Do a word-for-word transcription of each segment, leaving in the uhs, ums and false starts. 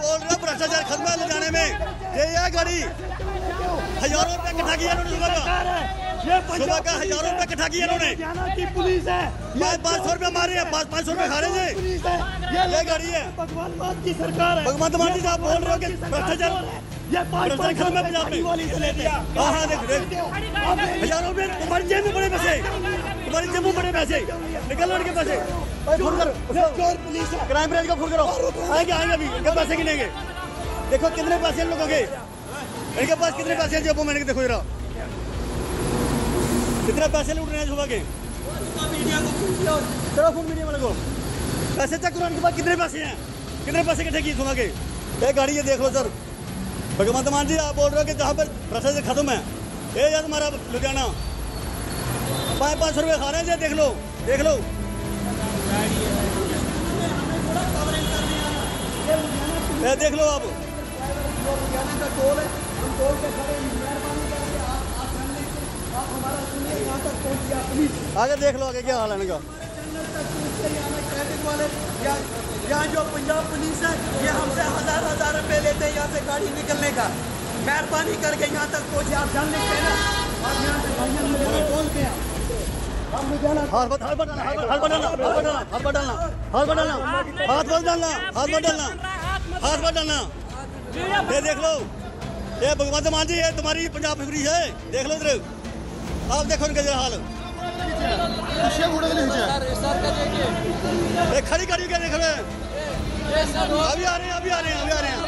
बोल रहे हो भ्रष्टाचार खत्म है लुधियाने में। ये यह गाड़ी हजारों रुपए इकट्ठा किया इन्होंने सुबह का, सुबह का हजारों रुपए इकट्ठा किया इन्होंने। पुलिस है, पाँच पाँच सौ रुपए मारे हैं, पाँच पाँच सौ रुपए खा रहे थे। ये गाड़ी है भगवान मान की सरकार है। भगवंत मान जी साहब बोल रहे हो कि भ्रष्टाचार भ्रष्टाचार खत्म है पंजाब में। हाँ हाँ देख देख हजारों रुपए तुम्हारी जेब में बड़े पैसे, तुम्हारी जेब में बड़े पैसे निकल लड़के पैसे। फोन करो पुलिस क्राइम ब्रांच को फोन करो, आएंगे आएंगे अभी इनके पैसे गिनेंगे। देखो कितने पैसे लोगों के, इनके पास कितने पैसे हैं जेबों में, देखो जरा कितने पैसे लूट रहे हैं सुबह के। चलो फोन मीडिया वाले को पैसे चेक करो, इनके पास कितने पैसे हैं, कितने पैसे इकट्ठे किए सुबह के। ये गाड़ी है देख लो सर। भगवंत मान जी आप बोल रहे हो कि जहाँ पर भ्रष्टाचार खत्म है, ये यार हमारा लुधियाना पाँच पाँच सौ रुपये खा रहे हैं। देख लो देख लो ये देख लो आप आगे देख लो आगे क्या हाल है इनका। यहाँ जो पंजाब पुलिस है ये हमसे हजार हजार रुपए लेते हैं यहाँ से गाड़ी निकलने का। मेहरबानी करके यहाँ तक पहुँचे, आप जानने के ना आप यहाँ से बोल के हाथ मत हाथ मत डालना, हाथ मत डालना, हाथ मत डालना, हाथ मत डालना, हाथ मत डालना, हाथ मत डालना, हाथ मत डालना, हाथ मत डालना। ये देख लो ये भगवंत मान जी है तुम्हारी पंजाब पुलिस है। देख लो इधर आप देखो इनका जरा हाल। ये खड़ी गाड़ी क्या देख रहे हैं, अभी आ रहे हैं अभी आ रहे हैं अभी आ रहे हैं।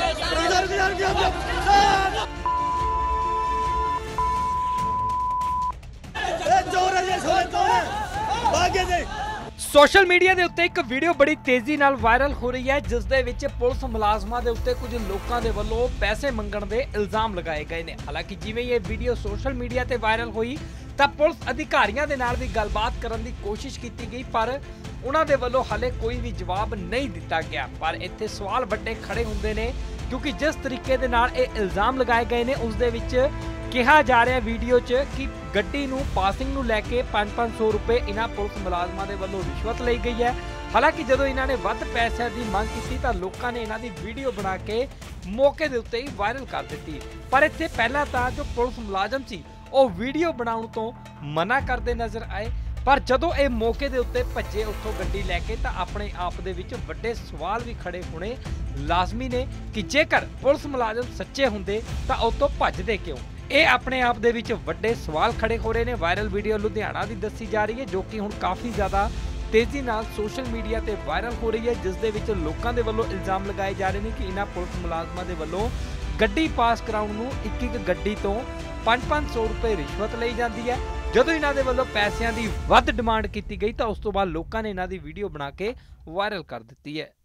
चोर है ये चोर है भाग्य से। सोशल मीडिया ਦੇ ਉੱਤੇ ਇੱਕ ਵੀਡੀਓ ਬੜੀ ਤੇਜ਼ੀ ਨਾਲ ਵਾਇਰਲ ਹੋ ਰਹੀ ਹੈ ਜਿਸ ਦੇ ਵਿੱਚ ਪੁਲਿਸ ਮੁਲਾਜ਼ਮਾਂ ਦੇ ਉੱਤੇ ਕੁਝ ਲੋਕਾਂ ਦੇ ਵੱਲੋਂ ਪੈਸੇ ਮੰਗਣ ਦੇ ਇਲਜ਼ਾਮ ਲਗਾਏ ਗਏ ਨੇ। ਹਾਲਾਂਕਿ ਜਿਵੇਂ ਇਹ ਵੀਡੀਓ ਸੋਸ਼ਲ ਮੀਡੀਆ ਤੇ ਵਾਇਰਲ ਹੋਈ ਤਾਂ ਪੁਲਿਸ ਅਧਿਕਾਰੀਆਂ ਦੇ ਨਾਲ ਵੀ ਗੱਲਬਾਤ ਕਰਨ ਦੀ ਕੋਸ਼ਿਸ਼ ਕੀਤੀ ਗਈ ਪਰ ਉਹਨਾਂ ਦੇ ਵੱਲੋਂ ਹਾਲੇ ਕੋਈ ਵੀ ਜਵਾਬ ਨਹੀਂ ਦਿੱਤਾ ਗਿਆ। ਪਰ ਇੱਥੇ ਸਵਾਲ ਵੱਡੇ ਖੜੇ ਹੁੰਦੇ ਨੇ ਕਿਉਂਕਿ ਜਿਸ ਤਰੀਕੇ ਦੇ ਨਾਲ ਇਹ ਇਲਜ਼ਾਮ ਲਗਾਏ ਗਏ ਨੇ ਉਸ ਦੇ ਵਿੱਚ ਕਿਹਾ ਜਾ ਰਿਹਾ ਵੀਡੀਓ 'ਚ ਕਿ ਗੱਡੀ ਨੂੰ ਪਾਸਿੰਗ ਨੂੰ ਲੈ ਕੇ ਪੰਜ ਪੰਜ ਸੌ ਰੁਪਏ ਇਹਨਾਂ ਪੁਲਿਸ ਮੁਲਾਜ਼ਮਾਂ ਦੇ ਵੱਲੋਂ ਰਿਸ਼ਵਤ ਲਈ ਗਈ ਹੈ। ਹਾਲਾਂਕਿ ਜਦੋਂ ਇਹਨਾਂ ਨੇ ਵੱਧ ਪੈਸਿਆਂ ਦੀ ਮੰਗ ਕੀਤੀ ਤਾਂ ਲੋਕਾਂ ਨੇ ਇਹਨਾਂ ਦੀ ਵੀਡੀਓ ਬਣਾ ਕੇ ਮੌਕੇ ਦੇ ਉੱਤੇ ਹੀ ਵਾਇਰਲ ਕਰ ਦਿੱਤੀ। ਪਰ ਇੱਥੇ ਪਹਿਲਾਂ ਤਾਂ ਜੋ ਪੁਲਿਸ ਮੁਲਾਜ਼ਮ ਸੀ ਉਹ ਵੀਡੀਓ ਬਣਾਉਣ ਤੋਂ ਮਨਾ ਕਰਦੇ ਨਜ਼ਰ ਆਏ ਪਰ ਜਦੋਂ ਇਹ ਮੌਕੇ ਦੇ ਉੱਤੇ ਭੱਜੇ ਉੱਥੋਂ ਗੱਡੀ ਲੈ ਕੇ ਤਾਂ ਆਪਣੇ ਆਪ ਦੇ ਵਿੱਚ ਵੱਡੇ ਸਵਾਲ ਵੀ ਖੜੇ ਹੋਣੇ ਲਾਜ਼ਮੀ ਨੇ ਕਿ ਜੇਕਰ ਪੁਲਿਸ ਮੁਲਾਜ਼ਮ ਸੱਚੇ ਹੁੰਦੇ ਤਾਂ ਉਹ ਤੋਂ ਭੱਜਦੇ ਕਿਉਂ। ਇਹ ਆਪਣੇ ਆਪ ਦੇ ਵਿੱਚ ਵੱਡੇ ਸਵਾਲ ਖੜੇ ਹੋ ਰਹੇ ਨੇ। ਵਾਇਰਲ ਵੀਡੀਓ ਲੁਧਿਆਣਾ ਦੀ ਦੱਸੀ ਜਾ ਰਹੀ ਹੈ ਜੋ ਕਿ ਹੁਣ ਕਾਫੀ ਜ਼ਿਆਦਾ ਤੇਜ਼ੀ ਨਾਲ ਸੋਸ਼ਲ ਮੀਡੀਆ ਤੇ ਵਾਇਰਲ ਹੋ ਰਹੀ ਹੈ ਜਿਸ ਦੇ ਵਿੱਚ ਲੋਕਾਂ ਦੇ ਵੱਲੋਂ ਇਲਜ਼ਾਮ ਲਗਾਏ ਜਾ ਰਹੇ ਨੇ ਕਿ ਇਹਨਾਂ ਪੁਲਿਸ ਮੁਲਾਜ਼ਮਾਂ ਦੇ ਵੱਲੋਂ ਗੱਡੀ ਪਾਸ ਕਰਾਉਣ ਨੂੰ ਇੱਕ ਇੱਕ ਗੱਡੀ ਤੋਂ ਪੰਜ ਪੰਜ ਸੌ ਰੁਪਏ ਰਿਸ਼ਵਤ ਲਈ ਜਾਂਦੀ ਹੈ। ਜਦੋਂ ਇਹਨਾਂ ਦੇ ਵੱਲੋਂ ਪੈਸਿਆਂ ਦੀ ਵੱਧ ਡਿਮਾਂਡ ਕੀਤੀ ਗਈ ਤਾਂ ਉਸ ਤੋਂ ਬਾਅਦ ਲੋਕਾਂ ਨੇ ਇਹਨਾਂ ਦੀ ਵੀਡੀਓ ਬਣਾ ਕੇ ਵਾਇਰਲ ਕਰ ਦਿੱਤੀ ਹੈ।